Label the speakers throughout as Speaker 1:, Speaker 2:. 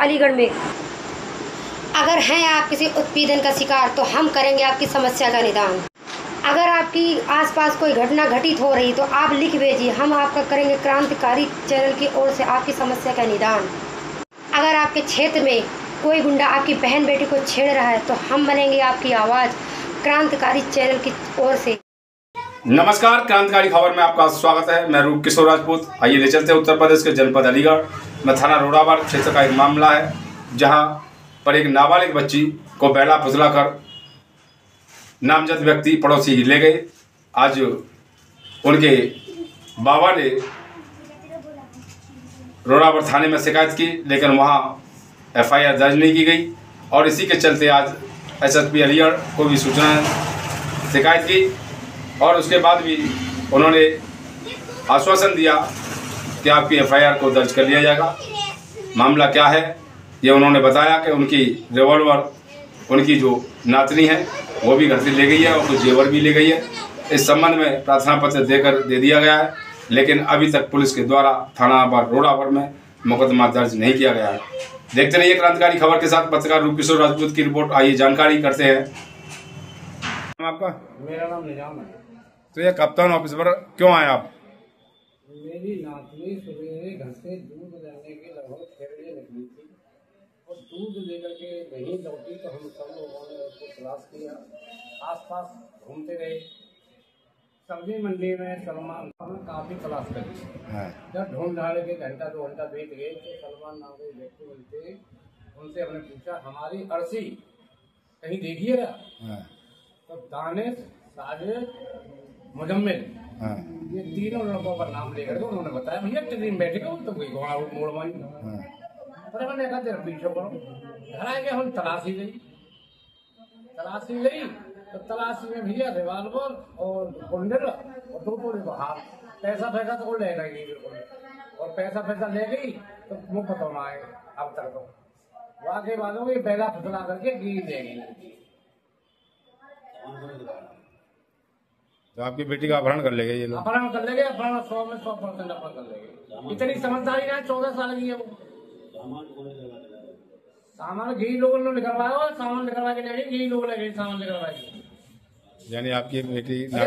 Speaker 1: अलीगढ़ में। अगर हैं आप किसी उत्पीड़न का शिकार तो हम करेंगे आपकी समस्या का निदान। अगर आपकी आसपास कोई घटना घटित हो रही तो आप लिख भेजिए, हम आपका करेंगे क्रांतिकारी चैनल की ओर से आपकी समस्या का निदान। अगर आपके क्षेत्र में कोई गुंडा आपकी बहन बेटी को छेड़ रहा है तो हम बनेंगे आपकी आवाज़ क्रांतिकारी चैनल की ओर से।
Speaker 2: नमस्कार, क्रांतिकारी खबर में आपका स्वागत है। मैं रूप किशोर राजपूत। आइए ले चलते हैं उत्तर प्रदेश के जनपद अलीगढ़ में थाना रोडावार क्षेत्र का एक मामला है, जहां पर एक नाबालिग बच्ची को बहला फुसला कर नामजद व्यक्ति पड़ोसी ही ले गए। आज उनके बाबा ने रोडावार थाने में शिकायत की, लेकिन वहां FIR दर्ज नहीं की गई और इसी के चलते आज SSP अलीगढ़ को भी सूचना शिकायत की और उसके बाद भी उन्होंने आश्वासन दिया कि आपकी FIR को दर्ज कर लिया जाएगा। मामला क्या है ये उन्होंने बताया कि उनकी रिवॉल्वर उनकी जो नातनी है वो भी घर से ले गई है और कुछ जेवर भी ले गई है। इस संबंध में प्रार्थना पत्र देकर दे दिया गया है, लेकिन अभी तक पुलिस के द्वारा थाना रोडावार में मुकदमा दर्ज नहीं किया गया है। देखते रहिए क्रांतिकारी खबर के साथ पत्रकार रूप किशोर राजपूत की रिपोर्ट। आइए जानकारी करते हैं। आपका?
Speaker 3: मेरा नाम निजाम है।
Speaker 2: तो ये कप्तान ऑफिस पर क्यों आए आप?
Speaker 3: मेरी नातनी सवेरे घर से दूध लेने के लगभग 6 बजे निकली थी और दूध लेकर के नहीं लौटी तो हम सब लोगों ने उसको तलाश किया, आसपास घूमते रहे। सब्जी मंडी में सलमान खान काफी तलाश करी। जब ढूंढ ढाड़े के घंटा 2 घंटा बीत गए तो सलमान नाम के व्यक्ति मिलते, उनसे हमने पूछा हमारी अर्सी कहीं देखिएगा? तो दानिश, साजिद, मुजम्मिल, ये तीनों लड़कों का नाम लेकर के उन्होंने बताया भैया ट्रेन बैठे गए तो कोई घोड़ा मोड़ मारी। पर मैंने कहा तेरा पीछे करो। घर आ गया, हम तलाशी ली तो तलाशी में भैया रिवाल्वर और कुंडल और 2 तोड़े को हाथ। पैसा तो वो ले गई बिल्कुल, और पैसा ले गई तो मुँह पता ना आए अब तक। तो वाकई बातों को पहला फुसला करके गिर ले गई।
Speaker 2: तो आपकी बेटी का अपहरण कर ले गए ये लोग?
Speaker 3: अपहरण कर ले गए, अपहरण 100 में 100% अपहरण कर ले गए। इतनी समझदारी ना, 14 साल की है वो। सामान घी लोगों ने निकलवाया, सामान निकलवा के ले गई, घी लोग ले गए सामान निकलवा के।
Speaker 2: यानी आपकी बेटी
Speaker 3: पहला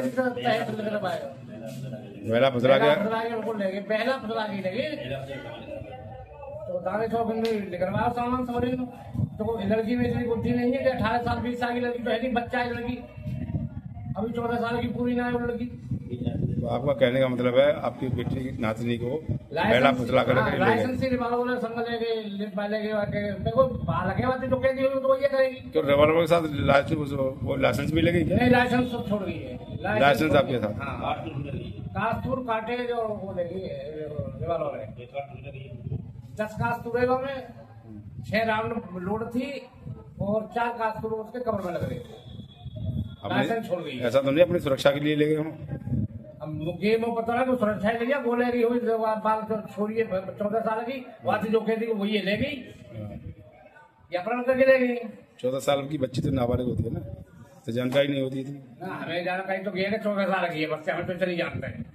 Speaker 3: फुसला के उनको ले गए, पहला फुसला के ले गए। तो दाने 100 निकलवाया सामान समझ लो। तो लड़की में इतनी बुद्धि नहीं है कि 18 साल 20 साल की लड़की पहली बच्चा है, लड़की अभी 14 साल की पूरी ना है वो लड़की।
Speaker 2: तो आपका कहने का मतलब है आपकी बेटी नातनी को पहला फुसला कर
Speaker 3: लाइसेंस से रिवॉल्वर संग ले गए, लिप वाले के देखो बाल लगे बातें तो कहती होगी तो ये करेगी।
Speaker 2: तो रिवॉल्वर के साथ वो लाइसेंस भी लगेगी?
Speaker 3: नहीं, लाइसेंस सब छोड़ गई है।
Speaker 2: लाइसेंस आपके साथ?
Speaker 3: हाँ, कास्तूर काटे जो वो लेगी रिवॉल्वर है। 10 कास्तूर में 6 राउंड लोड थी और 4 कास्तूर उसके कमर में लग रहे थे। लाइसेंस छोड़ गई।
Speaker 2: ऐसा तो नहीं अपनी सुरक्षा के लिए ले गए हम?
Speaker 3: मुझे वो पता है तो सुरक्षा ले लिया, गोले की हुई बाल छोड़िए 14 साल की वाती जो कहती वो ये ले गई, ये अपहरण करके ले गई।
Speaker 2: 14 साल की बच्ची तो नाबालिग होती है ना, तो जानकारी नहीं होती थी?
Speaker 3: हमें जानकारी तो ये 14 साल की है, बच्चे हमें तो चली जानते हैं।